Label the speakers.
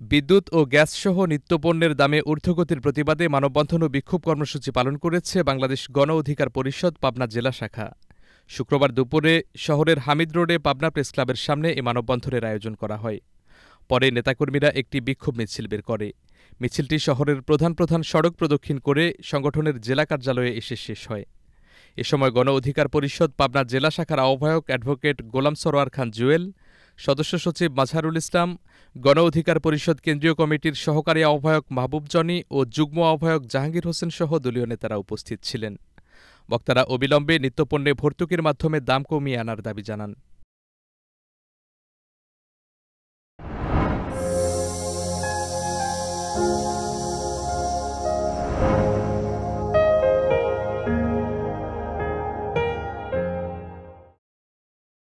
Speaker 1: বিদ্যুৎ ও গ্যাসসহ নিত্যপণ্যের দামে ঊর্ধ্বগতির প্রতিবাদে মানববন্ধন ও বিক্ষোভ কর্মসূচি পালন করেছে বাংলাদেশ গণ অধিকার পরিষদ পাবনা জেলা শাখা। শুক্রবার দুপুরে শহরের হামিদ রোডে পাবনা প্রেসক্লাবের সামনে এই মানববন্ধনের আয়োজন করা হয়। পরে নেতাকর্মীরা একটি বিক্ষোভ মিছিল বের করে। মিছিলটি শহরের প্রধান প্রধান সড়ক প্রদক্ষিণ করে সংগঠনের জেলা কার্যালয়ে এসে শেষ হয়। এ সময় গণ অধিকার পরিষদ পাবনা জেলা শাখার আহ্বায়ক অ্যাডভোকেট গোলাম সরোয়ার খান জুয়েল, সদস্য সচিব মাজহারুল ইসলাম, গণ অধিকার পরিষদ কেন্দ্রীয় কমিটির সহকারী আহ্বায়ক মাহবুব জনি ও যুগ্ম আহ্বায়ক জাহাঙ্গীর হোসেন সহ দলীয় নেতারা উপস্থিত ছিলেন। বক্তারা অবিলম্বে নিত্যপণ্যে ভর্তুকির মাধ্যমে দাম কমিয়ে আনার দাবি জানান।